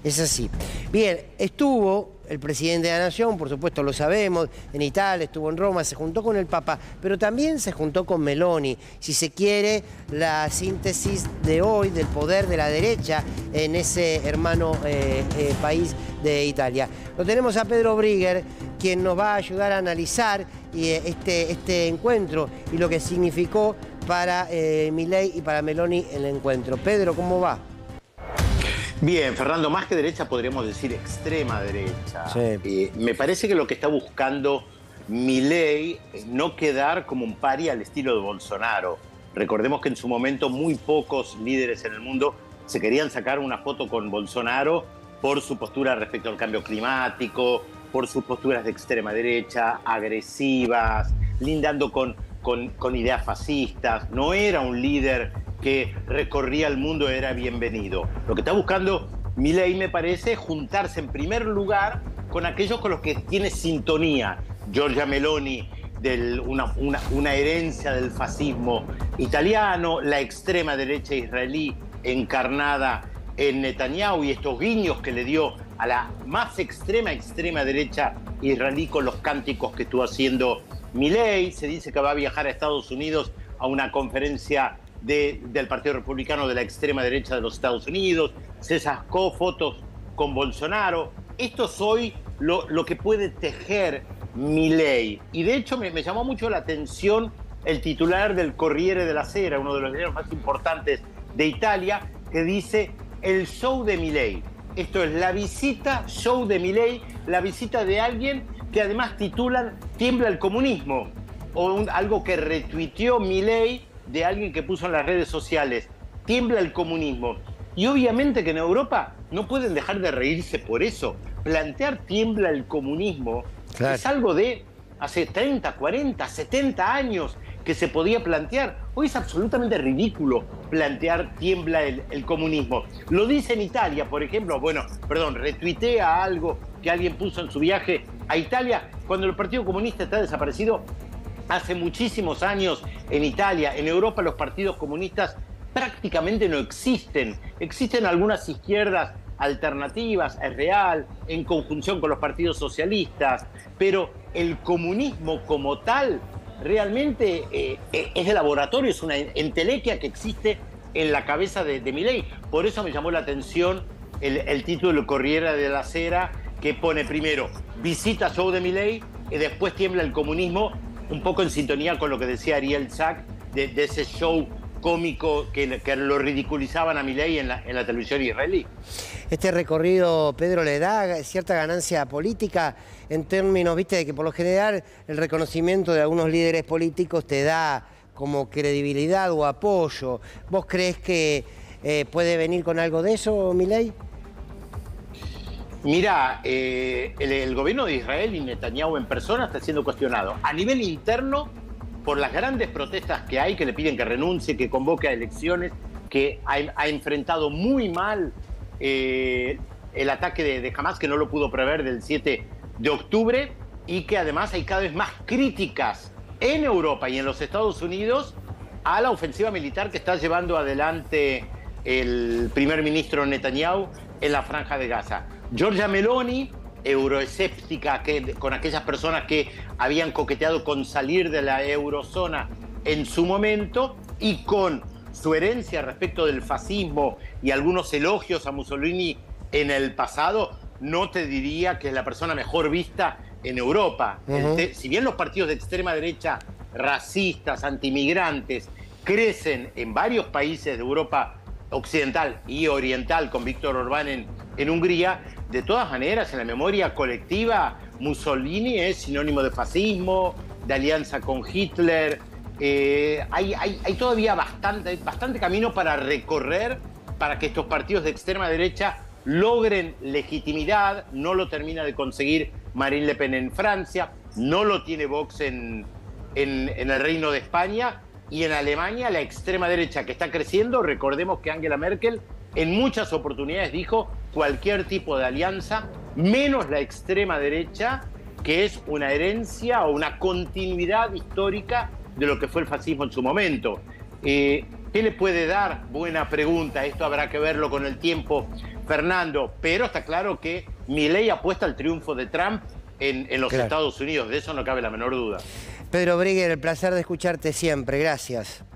Es así. Bien, estuvo el presidente de la Nación, por supuesto lo sabemos, en Italia, estuvo en Roma, se juntó con el Papa, pero también se juntó con Meloni. Si se quiere, la síntesis de hoy del poder de la derecha en ese hermano país de Italia. Lo tenemos a Pedro Brigger, quien nos va a ayudar a analizar este encuentro y lo que significó para Milei y para Meloni el encuentro. Pedro, ¿cómo va? Bien, Fernando, más que derecha podríamos decir extrema derecha. Sí. Me parece que lo que está buscando Milei es no quedar como un paria al estilo de Bolsonaro. Recordemos que en su momento muy pocos líderes en el mundo se querían sacar una foto con Bolsonaro por su postura respecto al cambio climático, por sus posturas de extrema derecha, agresivas, lindando con ideas fascistas. No era un líder que recorría el mundo, era bienvenido. Lo que está buscando Milei, me parece, es juntarse en primer lugar con aquellos con los que tiene sintonía. Giorgia Meloni, una herencia del fascismo italiano, la extrema derecha israelí encarnada en Netanyahu y estos guiños que le dio a la más extrema derecha israelí con los cánticos que estuvo haciendo Milei. Se dice que va a viajar a Estados Unidos a una conferencia del Partido Republicano de la extrema derecha de los Estados Unidos. Se sacó fotos con Bolsonaro. Esto es hoy lo que puede tejer Milei. Y de hecho me llamó mucho la atención el titular del Corriere della Sera, uno de los diarios más importantes de Italia, que dice: el show de Milei. Esto es la visita, show de Milei, la visita de alguien que además titulan "Tiembla el comunismo", o algo que retuiteó Milei de alguien que puso en las redes sociales: "Tiembla el comunismo". Y obviamente que en Europa no pueden dejar de reírse por eso. Plantear "tiembla el comunismo", claro, es algo de hace 30, 40, 70 años que se podía plantear. Hoy es absolutamente ridículo plantear "tiembla el comunismo". Lo dice en Italia, por ejemplo. Retuitea algo que alguien puso en su viaje a Italia cuando el Partido Comunista está desaparecido hace muchísimos años en Italia. En Europa los partidos comunistas prácticamente no existen. Existen algunas izquierdas alternativas, es real, en conjunción con los partidos socialistas, pero el comunismo como tal realmente es de laboratorio, es una entelequia que existe en la cabeza de Milei. Por eso me llamó la atención el título del Corriere della Sera, que pone primero "visita show de Milei" y después "tiembla el comunismo", un poco en sintonía con lo que decía Ariel Sack de ese show cómico que lo ridiculizaban a Milei en la televisión israelí. Este recorrido, Pedro, le da cierta ganancia política en términos, viste, de que por lo general el reconocimiento de algunos líderes políticos te da como credibilidad o apoyo. ¿Vos crees que puede venir con algo de eso, Milei? Mira, el gobierno de Israel y Netanyahu en persona está siendo cuestionado a nivel interno por las grandes protestas que hay, que le piden que renuncie, que convoque a elecciones, que ha enfrentado muy mal el ataque de Hamas, que no lo pudo prever, del 7 de octubre, y que además hay cada vez más críticas en Europa y en los Estados Unidos a la ofensiva militar que está llevando adelante el primer ministro Netanyahu en la Franja de Gaza. Giorgia Meloni, euroescéptica, con aquellas personas que habían coqueteado con salir de la eurozona en su momento, y con su herencia respecto del fascismo y algunos elogios a Mussolini en el pasado, no te diría que es la persona mejor vista en Europa. Si bien los partidos de extrema derecha, racistas, antimigrantes, crecen en varios países de Europa occidental y oriental, con Víctor Orbán en Hungría, de todas maneras, en la memoria colectiva, Mussolini es sinónimo de fascismo, de alianza con Hitler. Hay todavía bastante camino para recorrer para que estos partidos de extrema derecha logren legitimidad. No lo termina de conseguir Marine Le Pen en Francia, no lo tiene Vox en el Reino de España, y en Alemania la extrema derecha, que está creciendo. Recordemos que Angela Merkel en muchas oportunidades dijo cualquier tipo de alianza, menos la extrema derecha, que es una herencia o una continuidad histórica de lo que fue el fascismo en su momento. ¿Qué le puede dar? Buena pregunta, esto habrá que verlo con el tiempo. Fernando, pero está claro que Milei apuesta al triunfo de Trump en los Estados Unidos, de eso no cabe la menor duda. Pedro Briguer, el placer de escucharte siempre, gracias.